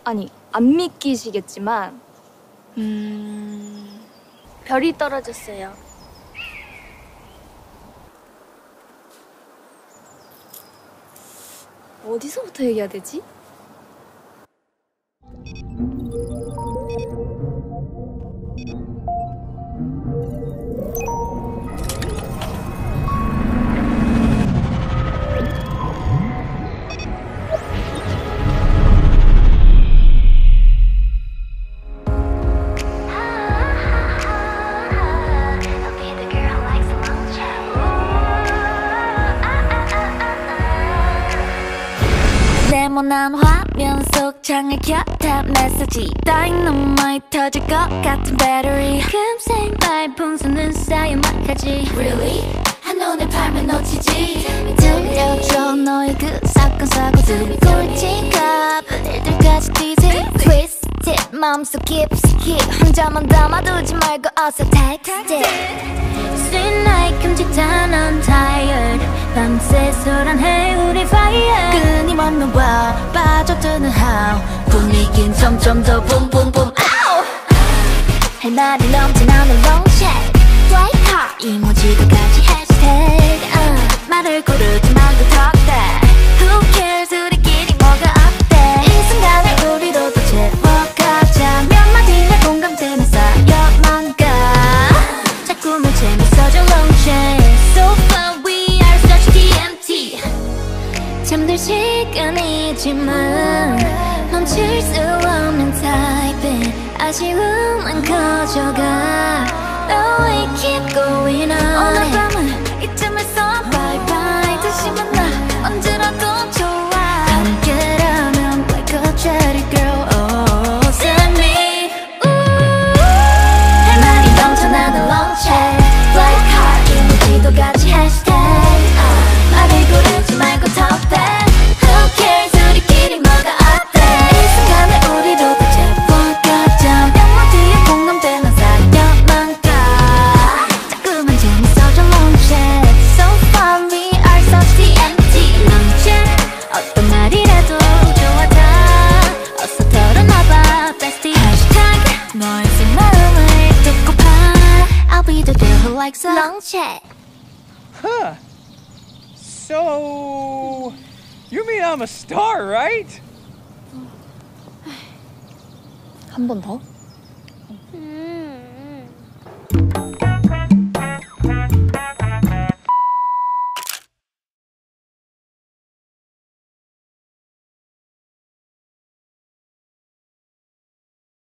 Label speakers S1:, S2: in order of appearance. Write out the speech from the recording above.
S1: 아니, 안 믿기시겠지만 별이 떨어졌어요. 어디서부터 얘기해야 되지?
S2: 네모난 화면 속 창을 켜다 메시지 다이너마이트 터질 것 같은 배터리 금세 말풍선은 쌓여만까지 Really? 한눈에 팔면 놓치지 들려줘 너의 그 사건 사고들 꼴찌가 일들까지 뛰지 Twisted 마음속 깊숙이 혼자만 담아두지 말고 어서 text it Sweet night 끔찍한 I'm tired 밤새 소란해 우리 fire 끊임없는 wow 빠져드는 how 분위긴 점점 더 붐붐붐 아우 할 말이 넘쳐나는 long chat Fly car 이모지도 같이 hashtag 말을 고르지 말고 talk that Who cares 우리끼리 뭐가 어때 이 순간에 우리도 더 채워가자 몇 마디에 공감되면 쌓여만 가 자꾸만 재밌어져 long chat So far we are such TMT 잠들 시간이지만 멈출 수 없는 typing 아쉬움은 커져가 But we keep going on 오늘 밤은 이쯤에서 bye bye 다시 만나 언제라도 좋아 함께라면 like a cherry girl Oh send me 할 말이 넘쳐나는 long chat Fly car 이모지도 같이 hashtag 말을 고르지 말고 talk that Who cares 우리끼리 뭐가 어때 이 순간에 우리로 더 채워가자 몇 마디에 공감되는 사연만 가 자꾸만 재밌어져 long chat So far we are such TMT long chat 어떤 말이라도 좋아 다 어서 털어놔봐 bestie hashtag 너의 속마음을 듣고파 I'll be the girl who likes a long chat
S3: Huh. So, you mean I'm a star, right?
S1: 한 번 더?